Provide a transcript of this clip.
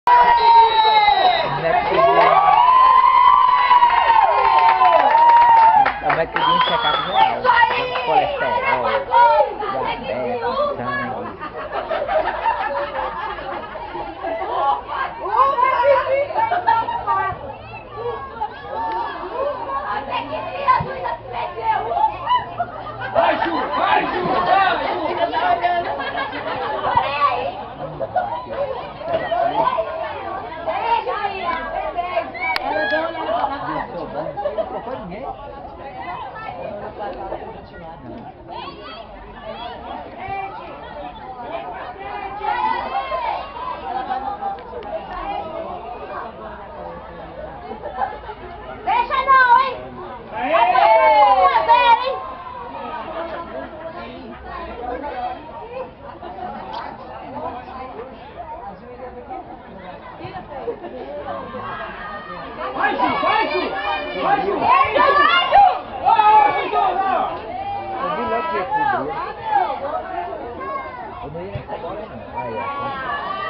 A metodinha de check-up geral, colesterol, diabetes, sangue. Vai, Ju! Vai, Ju! Deixa não, hein? Vai, Ju! Vai, Ju! Vai, Ju! Eu vi logo que ia cobrir. Eu não ia nessa bola não. Aí, ó.